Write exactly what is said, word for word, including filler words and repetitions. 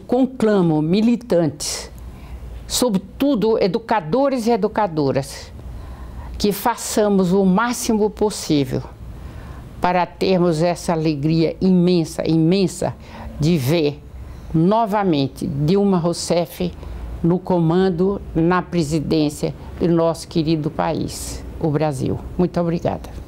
conclamo militantes, sobretudo educadores e educadoras, que façamos o máximo possível para termos essa alegria imensa, imensa de ver novamente Dilma Rousseff no comando, na presidência do nosso querido país, o Brasil. Muito obrigada.